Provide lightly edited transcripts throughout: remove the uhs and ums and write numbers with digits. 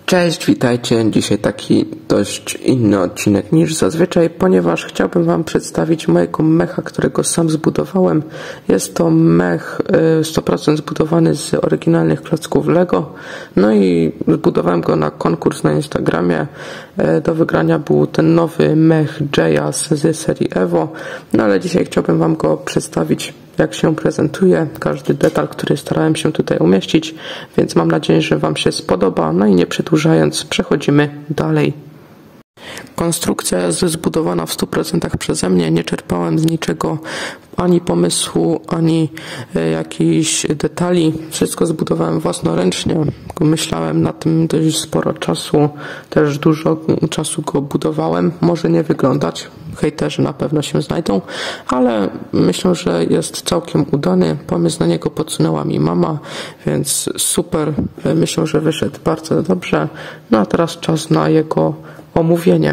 Cześć, witajcie. Dzisiaj taki dość inny odcinek niż zazwyczaj, ponieważ chciałbym Wam przedstawić mojego mecha, którego sam zbudowałem. Jest to mech 100% zbudowany z oryginalnych klocków Lego. No i zbudowałem go na konkurs na Instagramie. Do wygrania był ten nowy mech Jayas z serii Evo. No ale dzisiaj chciałbym Wam go przedstawić, jak się prezentuje, każdy detal, który starałem się tutaj umieścić, więc mam nadzieję, że Wam się spodoba. No i nie przedłużając, przechodzimy dalej. Konstrukcja jest zbudowana w 100% przeze mnie, nie czerpałem z niczego ani pomysłu, ani jakichś detali. Wszystko zbudowałem własnoręcznie. Myślałem nad tym dość sporo czasu, też dużo czasu go budowałem. Może nie wyglądać, hejterzy na pewno się znajdą, ale myślę, że jest całkiem udany. Pomysł na niego podsunęła mi mama, więc super. Myślę, że wyszedł bardzo dobrze. No a teraz czas na jego omówienie.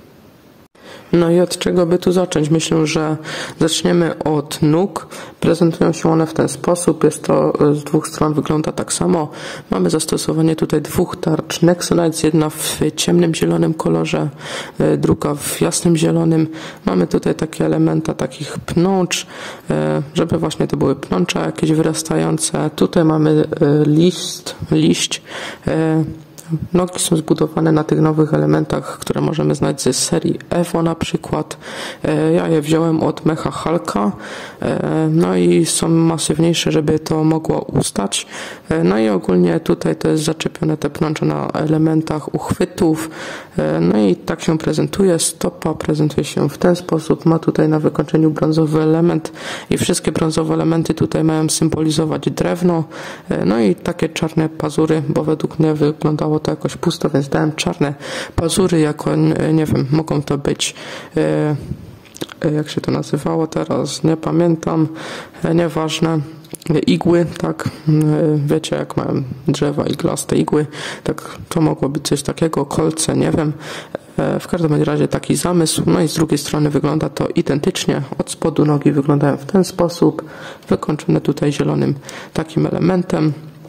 No i od czego by tu zacząć? Myślę, że zaczniemy od nóg. Prezentują się one w ten sposób. Jest to z dwóch stron, wygląda tak samo. Mamy zastosowanie tutaj dwóch tarcz Nexonites. Jedna w ciemnym zielonym kolorze, druga w jasnym zielonym. Mamy tutaj takie elementy, takich pnącz, żeby właśnie to były pnącza jakieś wyrastające. Tutaj mamy liść. Nogi są zbudowane na tych nowych elementach, które możemy znać ze serii Evo na przykład. Ja je wziąłem od mecha Hulka, no i są masywniejsze, żeby to mogło ustać. No i ogólnie tutaj to jest zaczepione te pnącze na elementach uchwytów. No i tak się prezentuje. Stopa prezentuje się w ten sposób. Ma tutaj na wykończeniu brązowy element i wszystkie brązowe elementy tutaj mają symbolizować drewno. No i takie czarne pazury, bo według mnie wyglądało to jakoś pusto, więc dałem czarne pazury jako, nie wiem, mogą to być, jak się to nazywało teraz, nie pamiętam, nieważne, igły, tak, wiecie jak mają drzewa iglaste igły, tak to mogło być coś takiego, kolce, nie wiem. W każdym razie taki zamysł, no i z drugiej strony wygląda to identycznie. Od spodu nogi wyglądają w ten sposób, wykończone tutaj zielonym takim elementem.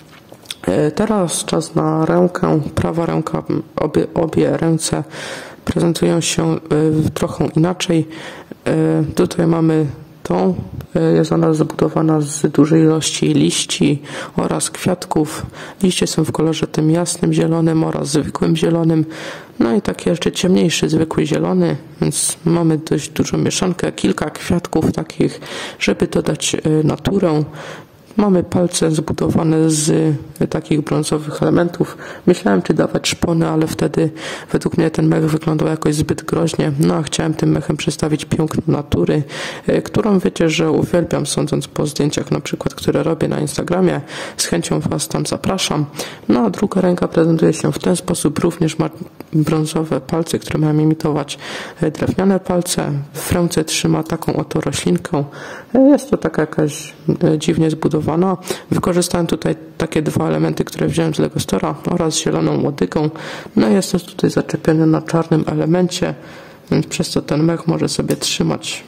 Teraz czas na rękę. Prawa ręka, obie ręce prezentują się trochę inaczej. Tutaj mamy tą, jest ona zbudowana z dużej ilości liści oraz kwiatków. Liście są w kolorze tym jasnym zielonym oraz zwykłym zielonym. No i taki jeszcze ciemniejszy, zwykły zielony, więc mamy dość dużą mieszankę, kilka kwiatków takich, żeby dodać naturę. Mamy palce zbudowane z takich brązowych elementów. Myślałem, czy dawać szpony, ale wtedy według mnie ten mech wyglądał jakoś zbyt groźnie. No a chciałem tym mechem przedstawić piękno natury, którą wiecie, że uwielbiam, sądząc po zdjęciach na przykład, które robię na Instagramie. Z chęcią Was tam zapraszam. No a druga ręka prezentuje się w ten sposób. Również ma brązowe palce, które mają imitować drewniane palce. W ręce trzyma taką oto roślinkę. Jest to taka jakaś dziwnie zbudowana. Wykorzystałem tutaj takie dwa elementy, które wziąłem z Lego Store'a oraz zieloną łodygą. No i jest to tutaj zaczepione na czarnym elemencie, więc przez to ten mech może sobie trzymać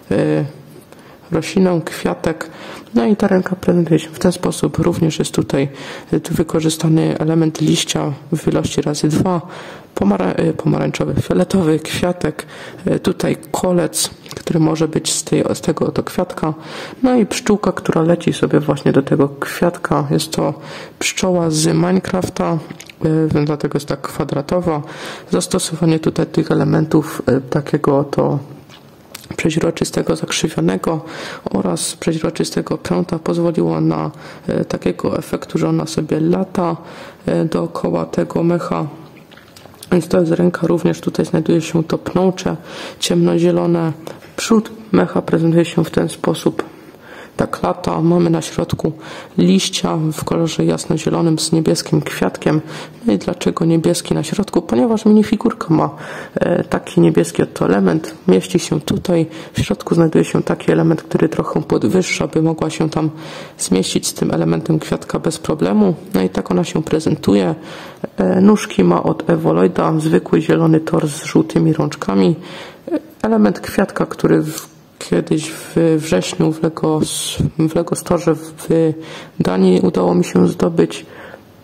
roślinę, kwiatek. No i ta ręka prezentuje się w ten sposób. Również jest tutaj wykorzystany element liścia w ilości razy 2. Pomarańczowy, fioletowy kwiatek. Tutaj kolec, który może być z tego oto kwiatka. No i pszczółka, która leci sobie właśnie do tego kwiatka. Jest to pszczoła z Minecrafta, dlatego jest tak kwadratowa. Zastosowanie tutaj tych elementów takiego oto przeźroczystego, zakrzywionego oraz przeźroczystego piąta pozwoliło na takiego efektu, że ona sobie lata dookoła tego mecha. Więc to jest ręka, również tutaj znajduje się to pnącze ciemnozielone. Przód mecha prezentuje się w ten sposób. Tak lata, mamy na środku liścia w kolorze jasnozielonym z niebieskim kwiatkiem. No i dlaczego niebieski na środku? Ponieważ minifigurka ma taki niebieski oto element, mieści się tutaj. W środku znajduje się taki element, który trochę podwyższa, by mogła się tam zmieścić z tym elementem kwiatka bez problemu. No i tak ona się prezentuje. Nóżki ma od Evoloida, zwykły zielony tors z żółtymi rączkami. Element kwiatka, który kiedyś w wrześniu w Lego Store w Danii udało mi się zdobyć.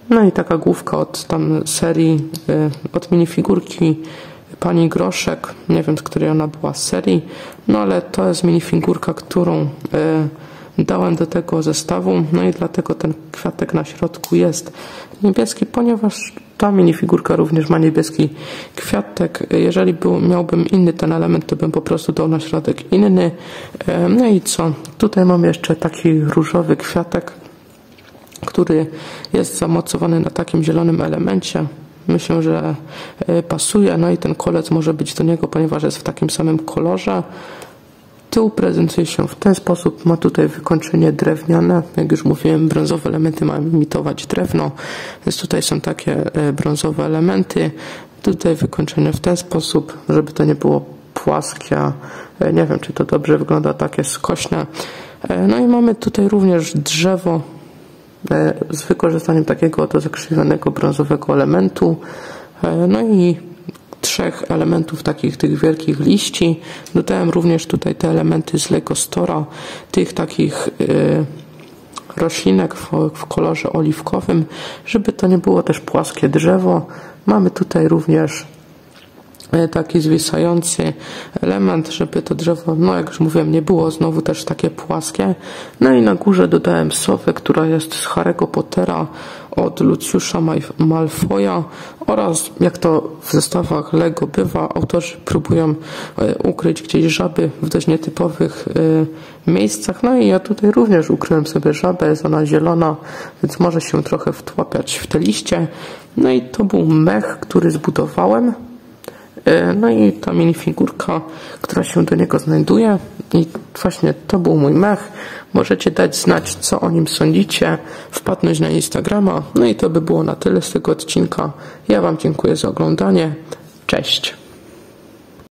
No i taka główka od tam serii, od minifigurki Pani Groszek, nie wiem z której ona była serii, no ale to jest minifigurka, którą dałem do tego zestawu, no i dlatego ten kwiatek na środku jest niebieski, ponieważ ta minifigurka również ma niebieski kwiatek. Jeżeli miałbym inny ten element, to bym po prostu dał na środek inny. No i co? Tutaj mam jeszcze taki różowy kwiatek, który jest zamocowany na takim zielonym elemencie. Myślę, że pasuje, no i ten kolec może być do niego, ponieważ jest w takim samym kolorze. Tył prezentuje się w ten sposób, ma tutaj wykończenie drewniane, jak już mówiłem, brązowe elementy mają imitować drewno, więc tutaj są takie brązowe elementy, tutaj wykończenie w ten sposób, żeby to nie było płaskie, nie wiem czy to dobrze wygląda, takie skośne. No i mamy tutaj również drzewo z wykorzystaniem takiego oto zakrzywionego brązowego elementu, no i 3 elementów takich tych wielkich liści. Dodałem również tutaj te elementy z Lego Store'a, tych takich roślinek w kolorze oliwkowym, żeby to nie było też płaskie drzewo. Mamy tutaj również taki zwisający element, żeby to drzewo, no jak już mówiłem, nie było znowu też takie płaskie. No i na górze dodałem sofę, która jest z Harry'ego Pottera od Luciusza Malfoya oraz jak to w zestawach Lego bywa, autorzy próbują ukryć gdzieś żaby w dość nietypowych miejscach. No i ja tutaj również ukryłem sobie żabę, jest ona zielona, więc może się trochę wtłapiać w te liście. No i to był mech, który zbudowałem. No i ta minifigurka, która się do niego znajduje. I właśnie to był mój mech. Możecie dać znać, co o nim sądzicie, wpadnąć na Instagrama. No i to by było na tyle z tego odcinka. Ja Wam dziękuję za oglądanie. Cześć!